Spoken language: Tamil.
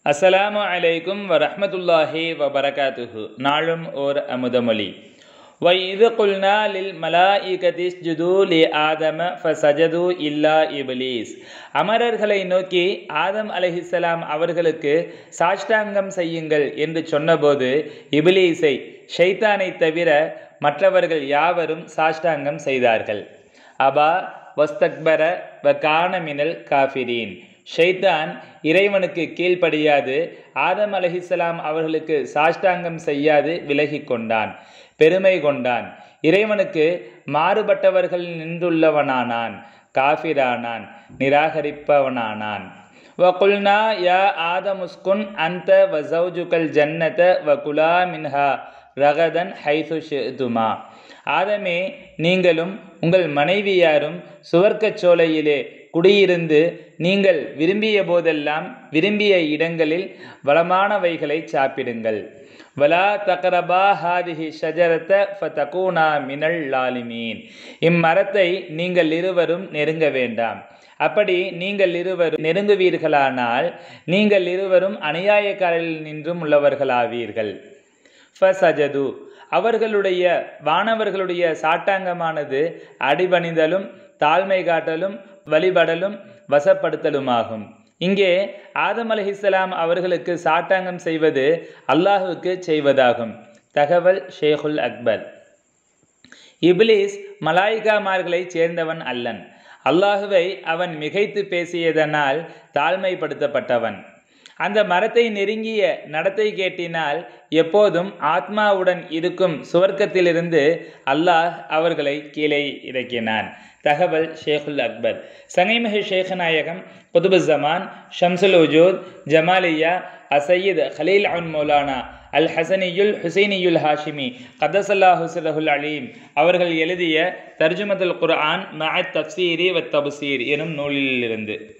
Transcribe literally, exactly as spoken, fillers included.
அஸ்ஸலாமு அலைக்கும் வரஹ்மத்துல்லாஹி வபரகாத்துஹு. நாளும் ஓர் அமுதமொழி. وَإِذْ قُلْنَا لِلْمَلَائِكَةِ اسْجُدُوا لِآدَمَ فَسَجَدُوا إِلَّا إِبْلِيسَ. அமரர்களை நோக்கி ஆதம் அலைஹிஸ்ஸலாம் அவர்களுக்கு சாஷ்டாங்கம் செய்யுங்கள் என்று சொன்னபோது இப்லீஸை ஷைத்தானை தவிர மற்றவர்கள் யாவரும் சாஷ்டாங்கம் செய்தார்கள். அபா வஸ்தக்பர வ கான மினல் காஃபிரீன். ஷைத்தான் இறைவனுக்கு கீழ்ப்படியாது ஆதம் அலைஹிஸ்ஸலாம் அவர்களுக்கு சாஷ்டாங்கம் செய்யாது விலகி கொண்டான், பெருமை கொண்டான், இறைவனுக்கு மாறுபட்டவர்கள் நின்றுள்ளவனானான், காஃபிரானான், நிராகரிப்பவனானான். வகுல்னா யா ஆதமுஸ்குன் அந்த வஸௌஜுகல் ஜன்னத வகுலா மின்ஹா ரகதன் ஹைது ஷிதுமா. ஆதமே, நீங்களும் உங்கள் மனைவியாரும் சுவர்க்கச் சோலையிலே குடியிருந்து நீங்கள் விரும்பிய போதெல்லாம் விரும்பிய இடங்களில் வளமானவைகளை சாப்பிடுங்கள். வலா தக்ரபா ஹாதிஹி ஷஜரத ஃபதகூனா மினல் லாலிமீன். இம்மரத்தை நீங்கள் இருவரும் நெருங்க வேண்டாம். அப்படி நீங்கள் இருவரும் நெருங்குவீர்களானால் நீங்கள் இருவரும் அநியாயக்காரரில் நின்றும் உள்ளவர்களாவீர்கள். ஃபசஜது. அவர்களுடைய வானவர்களுடைய சாட்டாங்கமானது அடிபணிதலும் தாழ்மை காட்டலும் வழிபடலும் வசப்படுத்தலுமாகும். இங்கே ஆதம் அலைஹிஸ்ஸலாம் அவர்களுக்கு சாட்டாங்கம் செய்வது அல்லாஹுவுக்கு செய்வதாகும். தகவல் ஷேகுல் அக்பர். இப்லீஸ் மலாயிகாமார்களை சேர்ந்தவன் அல்லன். அல்லாஹுவை அவன் மிகைத்து பேசியதனால் தாழ்மைப்படுத்தப்பட்டவன். அந்த மரத்தை நெருங்கிய நடத்தை கேட்டினால் எப்போதும் ஆத்மாவுடன் இருக்கும் சுவர்க்கத்திலிருந்து அல்லாஹ் அவர்களை கீழே இறக்கினான். தகவல் ஷேகுல் அக்பர். சங்கைமிகு ஷேഖநாயகம் குதுபு ஜமான் ஷம்சுல் உஜூத் ஜமாலியா அசையீத் ஹலீல் அன் மௌலானா அல் ஹசனியுல் ஹுசைனியுல் ஹாஷிமி கதசல்லாஹு சிரஹுல் அலீம் அவர்கள் எழுதிய தர்ஜுமத்துல் குர்ஆன் மஅத் தஃப்சீரி வத் தப்சீர் எனும் நூலிலிருந்து.